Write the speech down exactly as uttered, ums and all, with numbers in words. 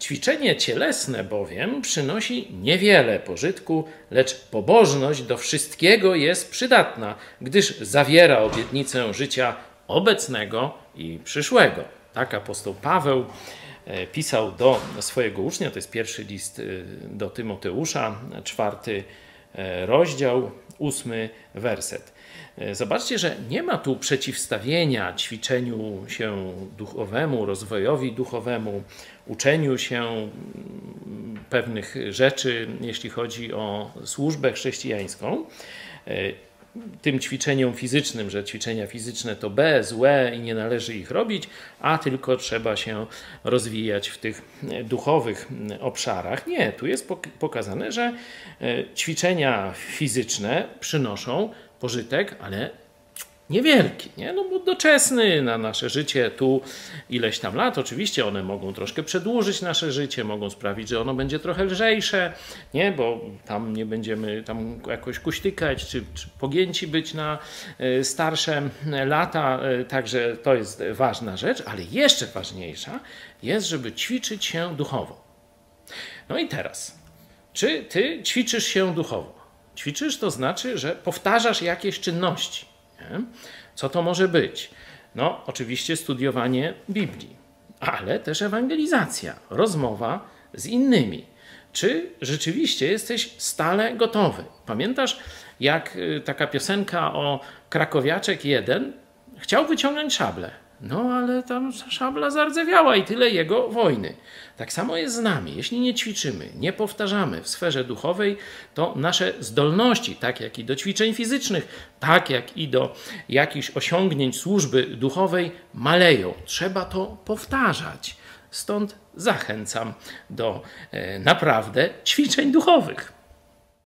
Ćwiczenie cielesne bowiem przynosi niewiele pożytku, lecz pobożność do wszystkiego jest przydatna, gdyż zawiera obietnicę życia obecnego i przyszłego. Tak apostoł Paweł pisał do swojego ucznia, to jest pierwszy list do Tymoteusza, czwarty rozdział, ósmy werset. Zobaczcie, że nie ma tu przeciwstawienia ćwiczeniu się duchowemu, rozwojowi duchowemu, uczeniu się pewnych rzeczy, jeśli chodzi o służbę chrześcijańską, tym ćwiczeniom fizycznym, że ćwiczenia fizyczne to B, złe i nie należy ich robić, a tylko trzeba się rozwijać w tych duchowych obszarach. Nie, tu jest pokazane, że ćwiczenia fizyczne przynoszą pożytek, ale niewielki, nie? No bo doczesny na nasze życie tu ileś tam lat. Oczywiście one mogą troszkę przedłużyć nasze życie, mogą sprawić, że ono będzie trochę lżejsze, nie? Bo tam nie będziemy tam jakoś kuśtykać, czy, czy pogięci być na starsze lata. Także to jest ważna rzecz, ale jeszcze ważniejsza jest, żeby ćwiczyć się duchowo. No i teraz, czy ty ćwiczysz się duchowo? Ćwiczysz to znaczy, że powtarzasz jakieś czynności. Nie? Co to może być? No, oczywiście studiowanie Biblii, ale też ewangelizacja, rozmowa z innymi. Czy rzeczywiście jesteś stale gotowy? Pamiętasz, jak taka piosenka o Krakowiaczek jeden chciał wyciągnąć szablę? No, ale tam szabla zardzewiała i tyle jego wojny. Tak samo jest z nami. Jeśli nie ćwiczymy, nie powtarzamy w sferze duchowej, to nasze zdolności, tak jak i do ćwiczeń fizycznych, tak jak i do jakichś osiągnięć służby duchowej, maleją. Trzeba to powtarzać. Stąd zachęcam do e, naprawdę ćwiczeń duchowych.